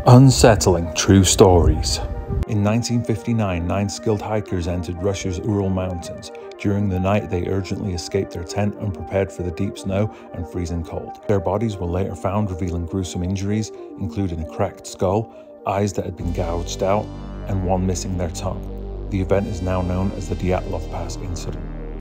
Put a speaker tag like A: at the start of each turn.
A: Unsettling true stories. In 1959, 9 skilled hikers entered Russia's Ural mountains. During the night, they urgently escaped their tent, unprepared for the deep snow and freezing cold. Their bodies were later found, revealing gruesome injuries, including a cracked skull, eyes that had been gouged out, and one missing their tongue. The event is now known as the Dyatlov Pass incident.